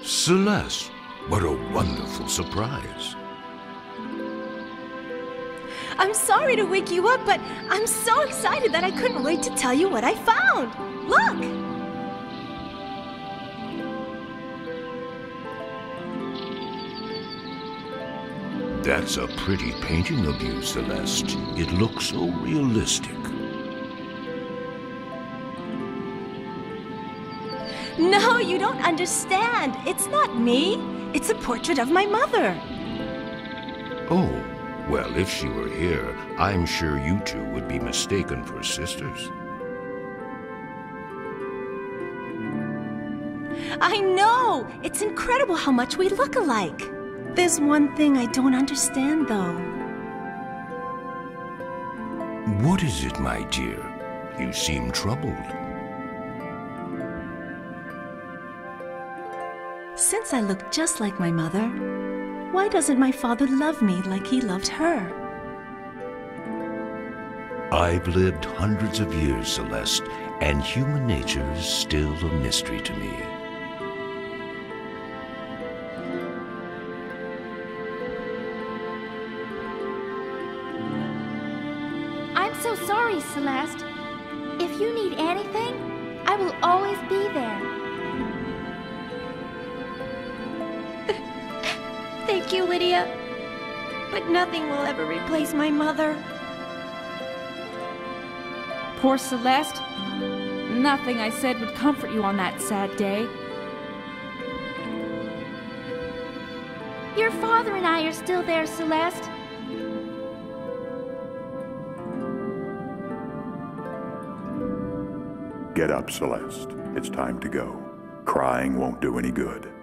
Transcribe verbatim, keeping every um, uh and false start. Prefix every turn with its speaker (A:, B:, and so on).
A: Celeste, what a wonderful surprise.
B: I'm sorry to wake you up, but I'm so excited that I couldn't wait to tell you what I found. Look!
A: That's a pretty painting of you, Celeste. It looks so realistic.
B: No, you don't understand. It's not me. It's a portrait of my mother.
A: Oh, well, if she were here, I'm sure you two would be mistaken for sisters.
B: I know! It's incredible how much we look alike. There's one thing I don't understand, though.
A: What is it, my dear? You seem troubled.
B: Since I look just like my mother, why doesn't my father love me like he loved her?
A: I've lived hundreds of years, Celeste, and human nature is still a mystery to me.
C: I'm so sorry, Celeste. If you need anything, I will always be there.
B: Thank you, Lydia. But nothing will ever replace my mother.
D: Poor Celeste. Nothing I said would comfort you on that sad day.
C: Your father and I are still there, Celeste.
E: Get up, Celeste. It's time to go. Crying won't do any good.